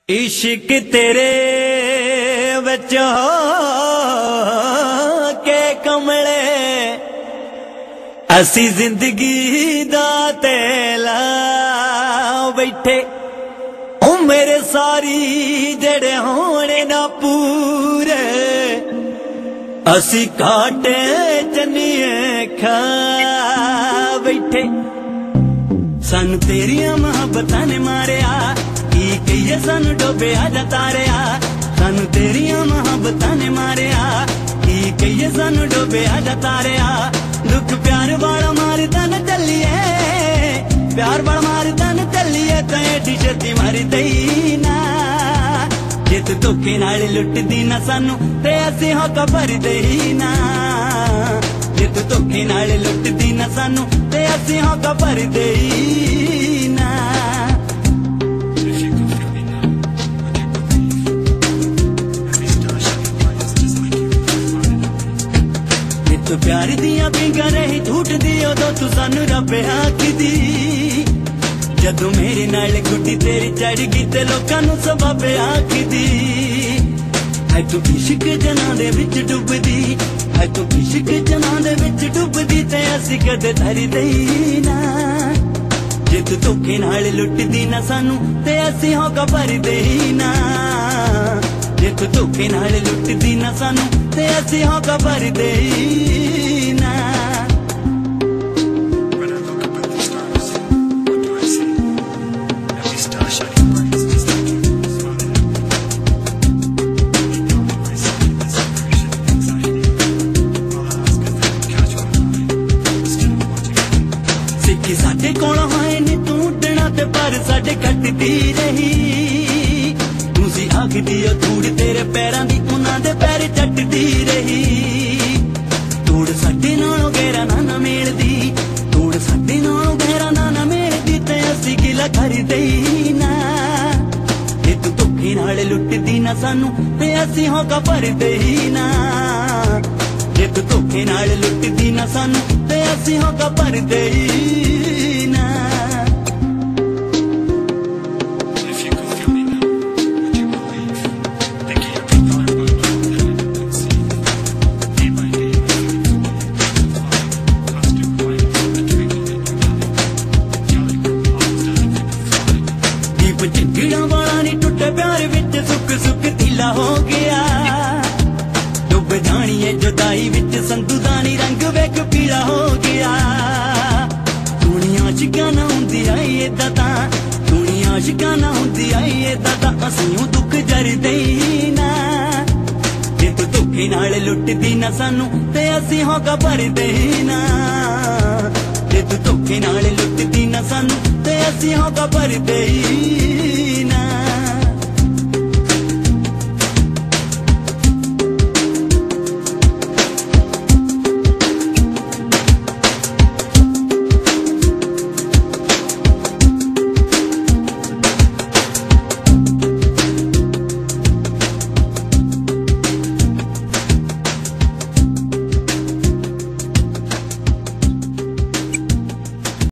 इश्क तेरे विच हो के कमले असी जिंदगी दा तेला बैठे ओ मेरे सारी जेड़े होने ना पूरे असी काटे चन्निए खा बैठे। सानू तेरिया मोहब्बतां ने मारिया की कहिए सानू डोबे आजा तारिया। सानू तेरिया मोहब्बतां ने मारिया की कहिए सानू डोबे आजा तारिया। दुख प्यार वाला मारदा न चलिए प्यार वाला मारदा न चलिए तो एडी छेती मर दई ना। जे तू धोखे नाल लुटदी ना सानू ते असी होका भर दई ना। जे तू धोखे नाल लुटदी ना सानू ते असी होका भर दई ना। तू प्यार दिया पिंगा रही झूठ दी उदो तू सानू रब आखदी। जदों मेरे नाल गुड्डी तेरी चढ़ गई ते लोकां नू सबब आखदी। है तू इश्क जना दे विच डुबदी है तू इश्क जना दे विच डुबदी ते असी कदे धर दई ना। जे तू धोखे नाल लुटदी ना सानू ते असी होका भर दई ना। जे तू धोखे नाल लुटदी ना सानू ते असी होका भर दई ना। सिक्की साडे कोलों है नी तू उड्डना ते पर साडे कटदी रही। तुसी आखदी ओ धूड़ तेरे पैरां दी उन्हां दे पैर चटदी रही। धूड़ साडे नालों गहरा ना मेलदी धूड़ साडे नालों गहरा ना मेलदी ते असी गिला कर दई ना। जे तू धोखे नाल लुटदी ना सानू ते असी होका भर दई ना। जे तू धोखे नाल लुटदी ना सानू ते असी होका भर दई ना। चिंगड़ा वाला नी टुटे प्यार विच सुख सुख ढीला हो गया। डुब जानी है जुदाई विच संधू दा नी रंग वेख पीला हो गया। दुनिया आशिकां ना हुंदी आई एदा तां दुनिया आशिकां ना हुंदी आई एदा तां असीं दुख जर दई ना। जे तू धोखे नाल लुटदी ना सानू ते असीं होका भर दई ना। जे तू धोखे नाल लुटदी ना सानू ते असीं होका भर दई ना।